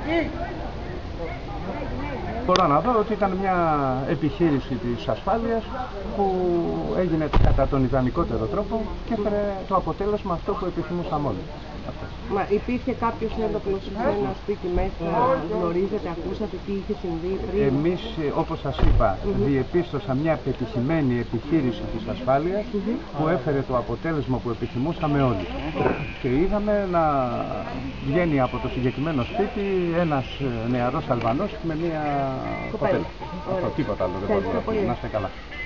Μπορώ να δω ότι ήταν μια επιχείρηση της ασφάλειας που έγινε κατά τον ιδανικότερο τρόπο και έφερε το αποτέλεσμα αυτό που επιθυμούσαμε όλοι. Μα υπήρχε κάποιος ένοπλος σε ένα σπίτι μέσα, γνωρίζετε, ακούσατε τι είχε συμβεί πριν? Εμείς, όπως σας είπα, διεπίστωσα μια πετυχημένη επιχείρηση της ασφάλειας που έφερε το αποτέλεσμα που επιθυμούσαμε όλοι. Και είδαμε να βγαίνει από το συγκεκριμένο σπίτι ένας νεαρός Αλβανός με μια κοπέλα. Αυτό, τίποτα άλλο δεν μπορούμε να πούμε. Να είστε καλά.